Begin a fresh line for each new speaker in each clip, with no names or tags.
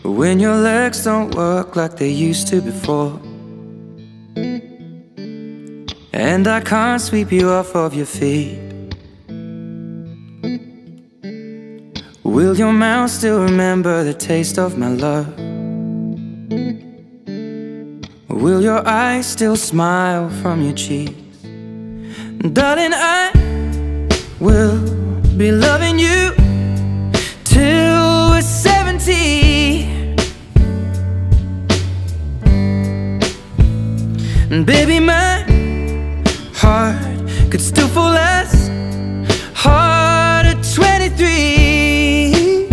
when your legs don't work like they used to before, and I can't sweep you off of your feet. Will your mouth still remember the taste of my love? Will your eyes still smile from your cheeks? Darling, I will be loving you till we're 70. And baby, my heart could still fall as hard at 23.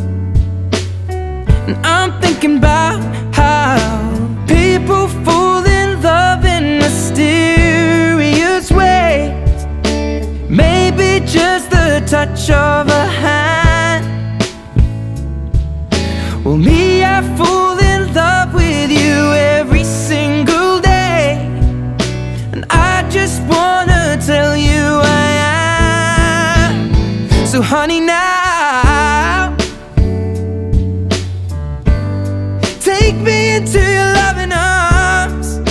And I'm thinking about how people fall in love in mysterious ways. Maybe just the touch of a hand. Well, me, I fall in love with you every single day, and I just wanna tell you I am. So honey, now take me into your loving arms.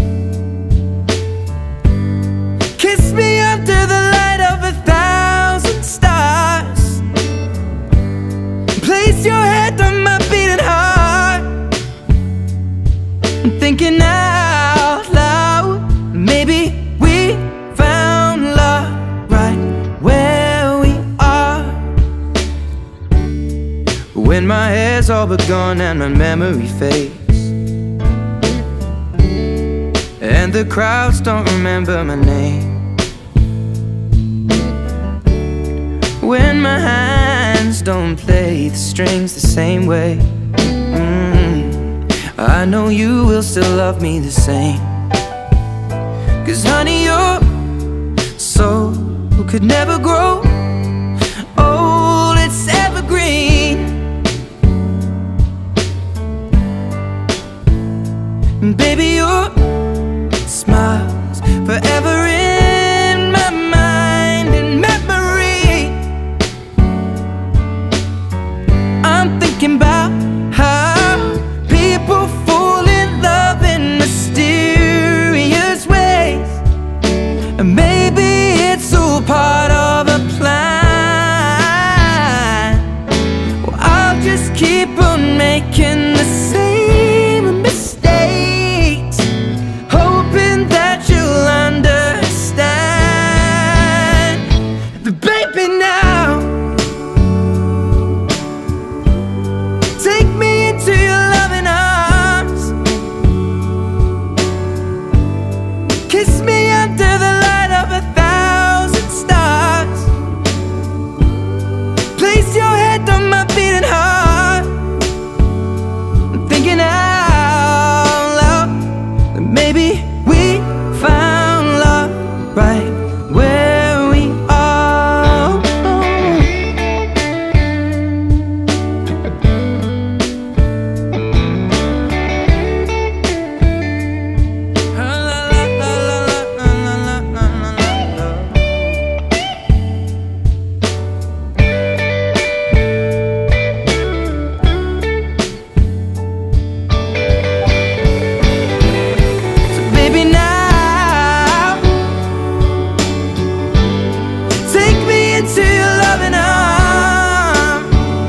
Kiss me under the light of 1,000 stars. Place your head on my beating heart. I'm thinking out loud, maybe we found love right where we are. When my hair's all but gone and my memory fades, and the crowds don't remember my name, when my hands don't play the strings the same way, I know you will still love me the same. 'Cause honey, your soul could never grow old, it's evergreen. And baby, your smile's forever in my mind and memory. I'm thinking about how people fall in love in mysterious ways, and maybe it's all part of a plan. Well, I'll just keep on making the same mistakes, hoping that you'll understand. But baby, now take me into your loving arms. Kiss me under the light of 1,000 stars. Place your head on my beating heart. I'm thinking out loud that maybe we found love right where we are. So baby, now take me into your loving arms.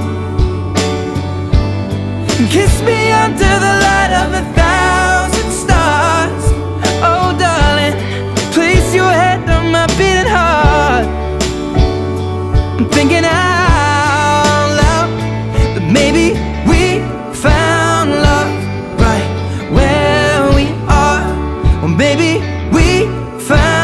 Kiss me under the light of 1,000 stars. Oh darling, place your head on my beating heart. I'm thinking out loud that maybe we found love right where we are. Or maybe we found